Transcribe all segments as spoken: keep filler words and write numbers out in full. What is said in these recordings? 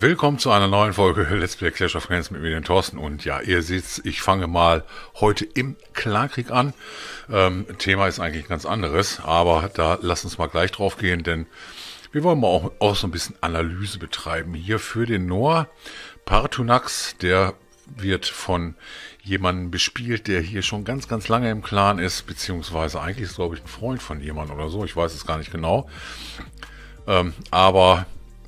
Willkommen zu einer neuen Folge Let's Play Clash of Clans mit mir, den Thorsten. Und ja, ihr seht, ich fange mal heute im Clankrieg an. Ähm, Thema ist eigentlich ein ganz anderes, aber da lasst uns mal gleich drauf gehen, denn wir wollen mal auch, auch so ein bisschen Analyse betreiben. Hier für den Noah Partunax, der wird von jemandem bespielt, der hier schon ganz, ganz lange im Clan ist, beziehungsweise eigentlich ist, glaube ich, ein Freund von jemandem oder so. Ich weiß es gar nicht genau. Ähm, aber...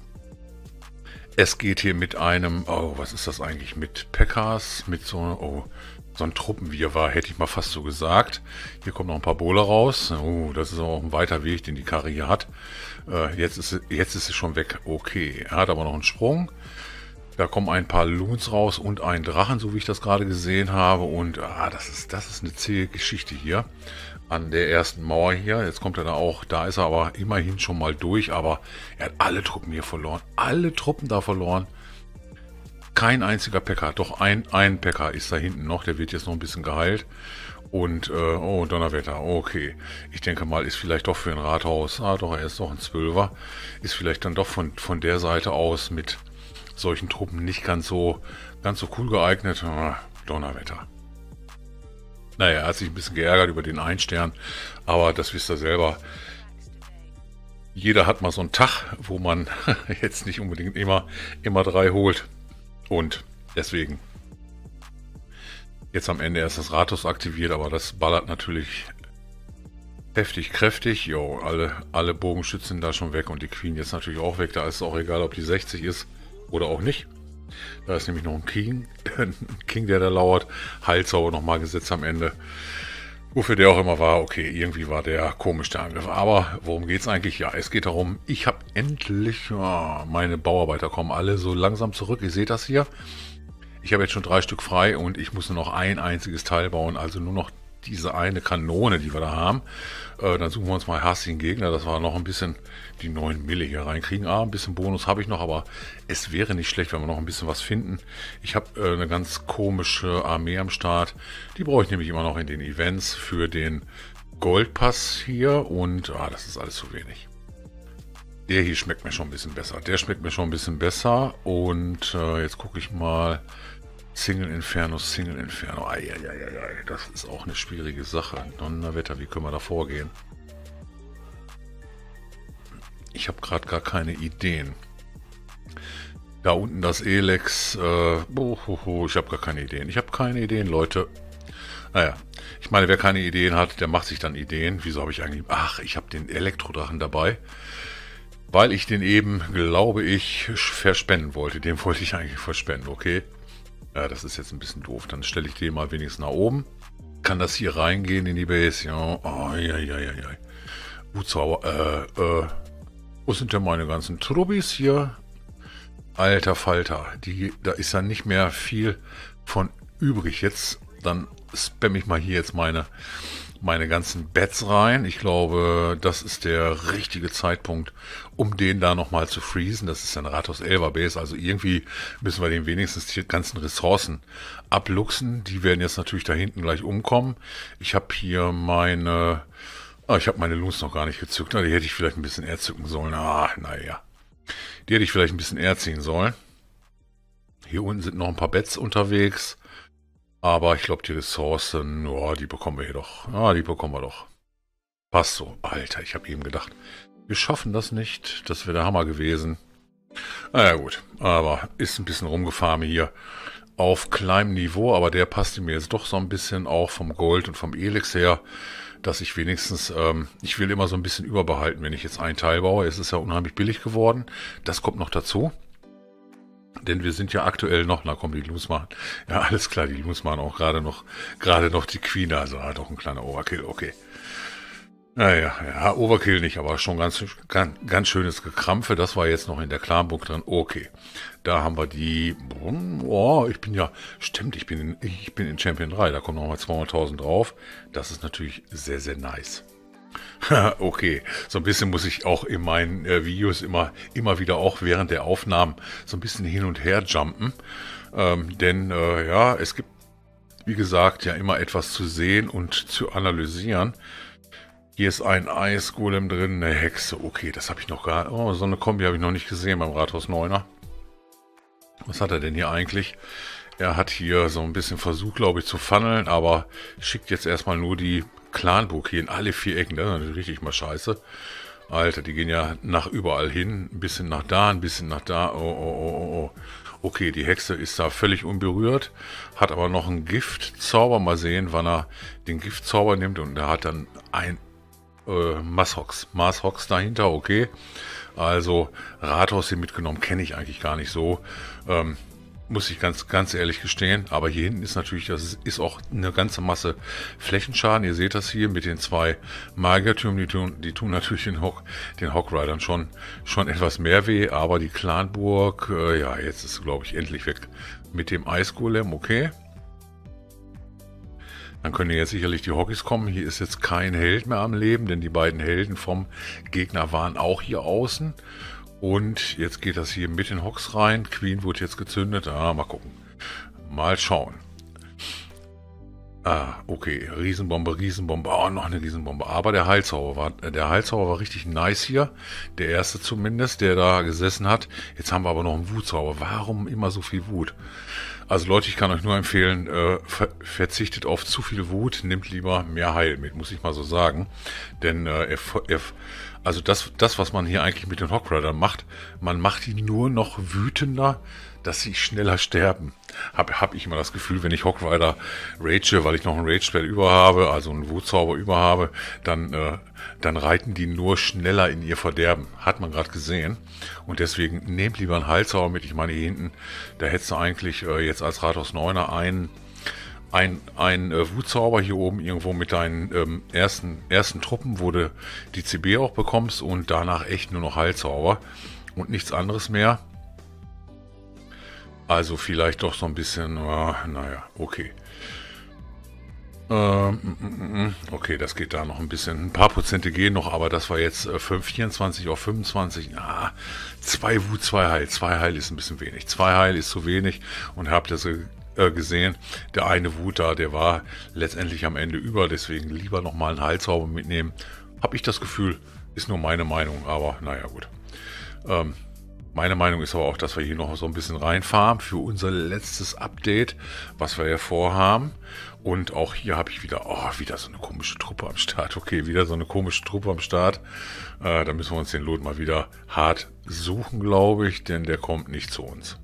Es geht hier mit einem, oh, was ist das eigentlich, mit Pekkas, mit so, oh, so ein Truppenwirrwarr, hätte ich mal fast so gesagt. Hier kommen noch ein paar Bowler raus. Oh, das ist auch ein weiter Weg, den die Karre hier hat. Äh, jetzt ist, jetzt ist es schon weg. Okay, er hat aber noch einen Sprung. Da kommen ein paar Loons raus und ein Drachen, so wie ich das gerade gesehen habe. Und ah, das ist, das ist eine zähe Geschichte hier an der ersten Mauer hier. Jetzt kommt er da auch, da ist er aber immerhin schon mal durch, aber er hat alle Truppen hier verloren. Alle Truppen da verloren. Kein einziger Pekka, doch ein, ein Pekka ist da hinten noch, der wird jetzt noch ein bisschen geheilt. Und, äh, oh, Donnerwetter, okay. Ich denke mal, ist vielleicht doch für ein Rathaus, ah doch, er ist doch ein Zwölfer, ist vielleicht dann doch von, von der Seite aus mit solchen Truppen nicht ganz so, ganz so cool geeignet. Ah, Donnerwetter. Naja, er hat sich ein bisschen geärgert über den Ein-Stern, aber das wisst ihr selber. Jeder hat mal so einen Tag, wo man jetzt nicht unbedingt immer, immer drei holt. Und deswegen, jetzt am Ende erst das Rathaus aktiviert, aber das ballert natürlich heftig, kräftig. Jo, alle, alle Bogenschützen da schon weg und die Queen jetzt natürlich auch weg. Da ist es auch egal, ob die sechzig ist oder auch nicht. Da ist nämlich noch ein King, ein King, der da lauert. Heilzauber nochmal gesetzt am Ende. Wofür der auch immer war, okay, irgendwie war der komisch, der Angriff. Aber worum geht es eigentlich? Ja, es geht darum, ich habe endlich, oh, meine Bauarbeiter kommen alle so langsam zurück. Ihr seht das hier. Ich habe jetzt schon drei Stück frei und ich muss nur noch ein einziges Teil bauen. Also nur noch diese eine Kanone, die wir da haben. Äh, dann suchen wir uns mal hastigen Gegner, dass wir noch ein bisschen die neun Mille hier reinkriegen. Ah, ein bisschen Bonus habe ich noch, aber es wäre nicht schlecht, wenn wir noch ein bisschen was finden. Ich habe äh, eine ganz komische Armee am Start. Die brauche ich nämlich immer noch in den Events für den Goldpass hier. Und ah, das ist alles zu wenig. Der hier schmeckt mir schon ein bisschen besser. Der schmeckt mir schon ein bisschen besser. Und äh, jetzt gucke ich mal... Single Inferno, Single Inferno. Eieieiei, das ist auch eine schwierige Sache. Donnerwetter, wie können wir da vorgehen? Ich habe gerade gar keine Ideen. Da unten das Elex. Äh, oh, oh, oh, ich habe gar keine Ideen. Ich habe keine Ideen, Leute. Naja, ich meine, wer keine Ideen hat, der macht sich dann Ideen. Wieso habe ich eigentlich... Ach, ich habe den Elektrodrachen dabei. Weil ich den eben, glaube ich, verspenden wollte. Den wollte ich eigentlich verspenden, okay? Ja, das ist jetzt ein bisschen doof. Dann stelle ich den mal wenigstens nach oben. Kann das hier reingehen in die Base? Ja, oh, ja, ja, ja, ja. Utzauber, äh, äh. Wo sind denn meine ganzen Trubbis hier? Alter Falter. Die, da ist ja nicht mehr viel von übrig. Jetzt, dann spamme ich mal hier jetzt meine, meine ganzen Bats rein. Ich glaube, das ist der richtige Zeitpunkt, um den da nochmal zu freezen. Das ist ein Rathaus elfer Base, also irgendwie müssen wir den wenigstens die ganzen Ressourcen abluchsen. Die werden jetzt natürlich da hinten gleich umkommen. Ich habe hier meine... Ah, ich habe meine Loons noch gar nicht gezückt. Die hätte ich vielleicht ein bisschen eher zücken sollen. Ah, naja. Die hätte ich vielleicht ein bisschen eher ziehen sollen. Hier unten sind noch ein paar Bats unterwegs. Aber ich glaube, die Ressourcen, oh, die bekommen wir hier doch. Ah, die bekommen wir doch. Passt so. Alter, ich habe eben gedacht, wir schaffen das nicht. Das wäre der Hammer gewesen. Naja gut, aber ist ein bisschen rumgefahren hier auf kleinem Niveau. Aber der passte mir jetzt doch so ein bisschen auch vom Gold und vom Elex her, dass ich wenigstens, ähm, ich will immer so ein bisschen überbehalten, wenn ich jetzt einen Teil baue. Es ist ja unheimlich billig geworden. Das kommt noch dazu. Denn wir sind ja aktuell noch, na komm, die Loons machen. Ja, alles klar, die Loons machen auch gerade noch, gerade noch die Queen, also ah, doch ein kleiner Overkill, okay. Naja, ja, Overkill nicht, aber schon ganz, ganz, ganz schönes Gekrampfe. Das war jetzt noch in der Clanburg drin, okay. Da haben wir die, oh, ich bin ja, stimmt, ich bin in, ich bin in Champion drei, da kommen nochmal zweihunderttausend drauf. Das ist natürlich sehr, sehr nice. Okay, so ein bisschen muss ich auch in meinen äh, Videos immer, immer wieder auch während der Aufnahmen so ein bisschen hin und her jumpen. Ähm, denn äh, ja, es gibt, wie gesagt, ja immer etwas zu sehen und zu analysieren. Hier ist ein Eisgolem drin, eine Hexe. Okay, das habe ich noch gar... Oh, so eine Kombi habe ich noch nicht gesehen beim Rathaus neuner. Was hat er denn hier eigentlich? Er hat hier so ein bisschen versucht, glaube ich, zu funneln, aber schickt jetzt erstmal nur die Clanburg hier in alle vier Ecken. Das ist natürlich richtig mal scheiße. Alter, die gehen ja nach überall hin. Ein bisschen nach da, ein bisschen nach da. Oh, oh, oh, oh, oh. Okay, die Hexe ist da völlig unberührt, hat aber noch einen Giftzauber. Mal sehen, wann er den Giftzauber nimmt. Und er hat dann ein äh, Masshox. Masshox dahinter, okay. Also Rathaus hier mitgenommen, kenne ich eigentlich gar nicht so. Ähm, muss ich ganz, ganz ehrlich gestehen. Aber hier hinten ist natürlich, das ist, ist auch eine ganze Masse Flächenschaden. Ihr seht das hier mit den zwei Magiertürmen, die tun, die tun natürlich den, Hawk, den Hawkridern schon, schon etwas mehr weh. Aber die Clanburg, äh, ja, jetzt ist, glaube ich, endlich weg. Mit dem Eisgolem, okay. Dann können jetzt sicherlich die Hockeys kommen. Hier ist jetzt kein Held mehr am Leben, denn die beiden Helden vom Gegner waren auch hier außen. Und jetzt geht das hier mit den Hocks rein. Queen wird jetzt gezündet. Ah, mal gucken. Mal schauen. Ah, okay. Riesenbombe, Riesenbombe. Oh, noch eine Riesenbombe. Aber der Heilzauber war, der Heilzauber war richtig nice hier. Der erste zumindest, der da gesessen hat. Jetzt haben wir aber noch einen Wutzauber. Warum immer so viel Wut? Also Leute, ich kann euch nur empfehlen, äh, ver verzichtet auf zu viel Wut. Nehmt lieber mehr Heil mit, muss ich mal so sagen. Denn äh, er, er, also das, das, was man hier eigentlich mit den Hawkridern macht, man macht die nur noch wütender, dass sie schneller sterben. Habe hab ich immer das Gefühl, wenn ich Hawkrider rage, weil ich noch einen Rage-Spell über habe, also einen Wutzauber über habe, dann, äh, dann reiten die nur schneller in ihr Verderben. Hat man gerade gesehen. Und deswegen nehmt lieber einen Heilzauber mit. Ich meine, hier hinten, da hättest du eigentlich äh, jetzt als Rathaus Neuner einen ein, ein äh, Wutzauber hier oben irgendwo mit deinen ähm, ersten, ersten Truppen, wo du die C B auch bekommst und danach echt nur noch Heilzauber und nichts anderes mehr. Also vielleicht doch so ein bisschen, äh, naja, okay. Ähm, okay, das geht da noch ein bisschen. Ein paar Prozente gehen noch, aber das war jetzt äh, von vierundzwanzig auf fünfundzwanzig. Ah, zwei Wut, zwei Heil. Zwei Heil ist ein bisschen wenig. Zwei Heil ist zu wenig und habt das äh, gesehen. Der eine Wut da, der war letztendlich am Ende über, deswegen lieber nochmal einen Heilzauber mitnehmen. Hab ich das Gefühl, ist nur meine Meinung, aber naja, gut. Ähm, Meine Meinung ist aber auch, dass wir hier noch so ein bisschen reinfahren für unser letztes Update, was wir ja vorhaben. Und auch hier habe ich wieder, oh, wieder so eine komische Truppe am Start. Okay, wieder so eine komische Truppe am Start. Äh, da müssen wir uns den Lot mal wieder hart suchen, glaube ich, denn der kommt nicht zu uns.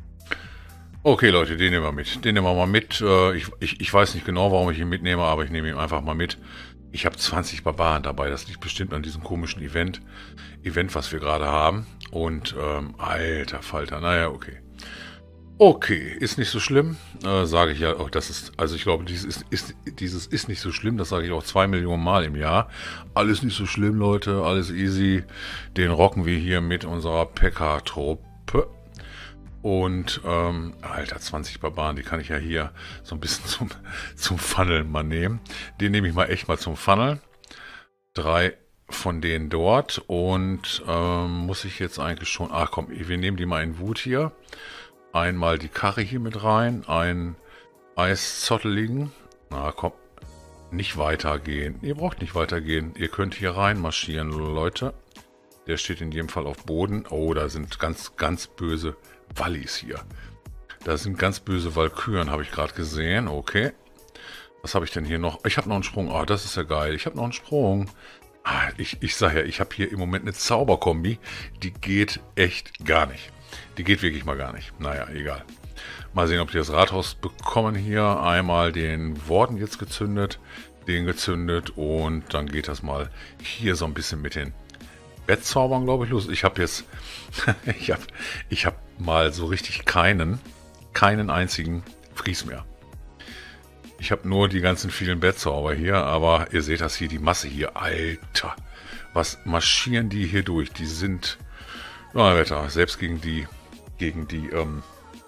Okay, Leute, den nehmen wir mit. Den nehmen wir mal mit. Äh, ich, ich, ich weiß nicht genau, warum ich ihn mitnehme, aber ich nehme ihn einfach mal mit. Ich habe zwanzig Barbaren dabei. Das liegt bestimmt an diesem komischen Event, Event, was wir gerade haben. Und, ähm, alter Falter, naja, okay. Okay, ist nicht so schlimm, äh, sage ich ja auch, das ist, also ich glaube, dieses ist, ist, dieses ist nicht so schlimm, das sage ich auch zwei Millionen Mal im Jahr. Alles nicht so schlimm, Leute, alles easy. Den rocken wir hier mit unserer P K-Truppe. Und, ähm, alter, zwanzig Barbaren, die kann ich ja hier so ein bisschen zum, zum Funneln mal nehmen. Den nehme ich mal echt mal zum Funneln. Drei von denen dort und ähm, muss ich jetzt eigentlich schon... Ach komm, wir nehmen die mal in Wut hier. Einmal die Karre hier mit rein, ein Eiszotteligen. Na komm, nicht weitergehen. Ihr braucht nicht weitergehen. Ihr könnt hier rein marschieren, Leute. Der steht in jedem Fall auf Boden. Oh, da sind ganz, ganz böse Wallis hier. Da sind ganz böse Walküren, habe ich gerade gesehen. Okay. Was habe ich denn hier noch? Ich habe noch einen Sprung. Oh, das ist ja geil. Ich habe noch einen Sprung. Ah, ich, ich sage ja, ich habe hier im Moment eine Zauberkombi. Die geht echt gar nicht. Die geht wirklich mal gar nicht. Naja, egal. Mal sehen, ob die das Rathaus bekommen hier. Einmal den Warden jetzt gezündet. Den gezündet. Und dann geht das mal hier so ein bisschen mit den Bettzaubern, glaube ich, los. Ich habe jetzt... ich habe ich hab mal so richtig keinen, keinen einzigen Fries mehr. Ich habe nur die ganzen vielen Bettzauber hier, aber ihr seht das hier, die Masse hier. Alter, was marschieren die hier durch? Die sind, ja, Wetter, selbst gegen die, gegen die, ähm,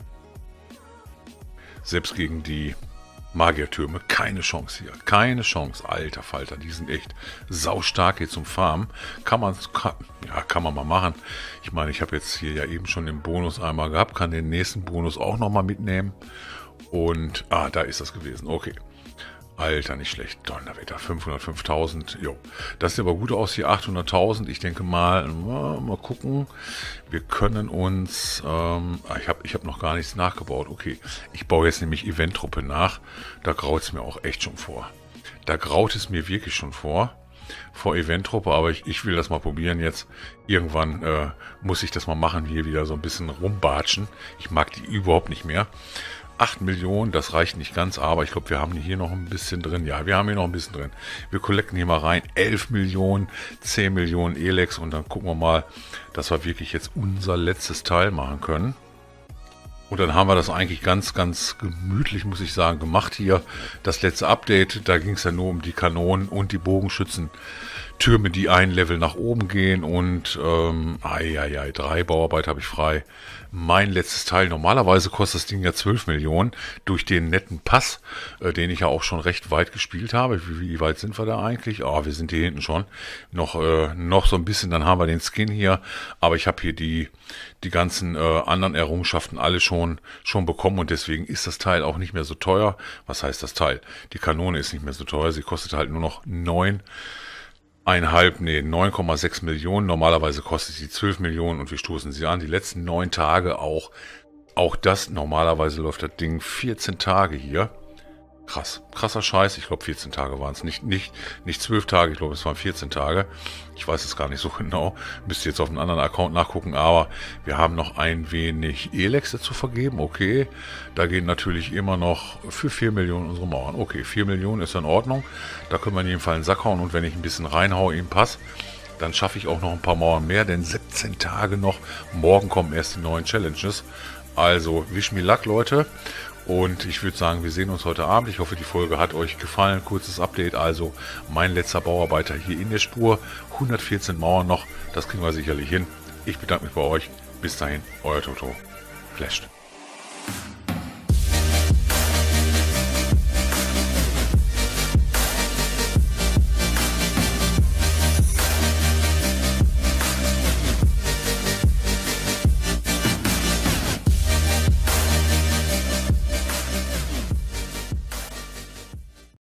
selbst gegen die Magiertürme, keine Chance hier. Keine Chance, alter Falter, die sind echt saustark hier zum Farmen. Kann man, kann, ja, kann man mal machen. Ich meine, ich habe jetzt hier ja eben schon den Bonus einmal gehabt, kann den nächsten Bonus auch nochmal mitnehmen. Und, ah, da ist das gewesen, okay. Alter, nicht schlecht. Donnerwetter, fünfhundertfünftausend. Jo, das sieht aber gut aus hier, achthunderttausend. Ich denke mal, mal, mal gucken. Wir können uns, ähm, ich habe ich hab noch gar nichts nachgebaut. Okay, ich baue jetzt nämlich Eventtruppe nach. Da graut es mir auch echt schon vor. Da graut es mir wirklich schon vor. Vor Eventtruppe, aber ich, ich will das mal probieren jetzt. Irgendwann äh, muss ich das mal machen, hier wieder so ein bisschen rumbatschen. Ich mag die überhaupt nicht mehr. acht Millionen, das reicht nicht ganz, aber ich glaube, wir haben hier noch ein bisschen drin. Ja, wir haben hier noch ein bisschen drin. Wir collecten hier mal rein. elf Millionen, zehn Millionen Elex und dann gucken wir mal, dass wir wirklich jetzt unser letztes Teil machen können. Und dann haben wir das eigentlich ganz, ganz gemütlich, muss ich sagen, gemacht hier. Das letzte Update, da ging es ja nur um die Kanonen und die Bogenschützen-Türme, die ein Level nach oben gehen. Und, ähm, ai, ai, ai, drei Bauarbeit habe ich frei. Mein letztes Teil, normalerweise kostet das Ding ja zwölf Millionen durch den netten Pass, äh, den ich ja auch schon recht weit gespielt habe. Wie, wie weit sind wir da eigentlich? Ah, oh, wir sind hier hinten schon. Noch, äh, noch so ein bisschen, dann haben wir den Skin hier. Aber ich habe hier die, die ganzen äh, anderen Errungenschaften alle schon, schon bekommen und deswegen ist das Teil auch nicht mehr so teuer. Was heißt das Teil? Die Kanone ist nicht mehr so teuer. Sie kostet halt nur noch neun. Einhalb, nee, neun Komma sechs Millionen. Normalerweise kostet sie zwölf Millionen und wir stoßen sie an. Die letzten neun Tage auch. Auch das, normalerweise läuft das Ding vierzehn Tage hier. Krass, krasser Scheiß. Ich glaube vierzehn Tage waren es. Nicht, nicht, nicht zwölf Tage, ich glaube es waren vierzehn Tage. Ich weiß es gar nicht so genau. Müsste jetzt auf einem anderen Account nachgucken, aber wir haben noch ein wenig Elex dazu vergeben. Okay, da gehen natürlich immer noch für vier Millionen unsere Mauern. Okay, vier Millionen ist in Ordnung. Da können wir in jedem Fall einen Sack hauen und wenn ich ein bisschen reinhaue im Pass, dann schaffe ich auch noch ein paar Mauern mehr, denn siebzehn Tage noch. Morgen kommen erst die neuen Challenges. Also, wish me luck, Leute. Und ich würde sagen, wir sehen uns heute Abend. Ich hoffe, die Folge hat euch gefallen. Kurzes Update. Also mein letzter Bauarbeiter hier in der Spur. hundertvierzehn Mauern noch. Das kriegen wir sicherlich hin. Ich bedanke mich bei euch. Bis dahin, euer Toto. Flasht.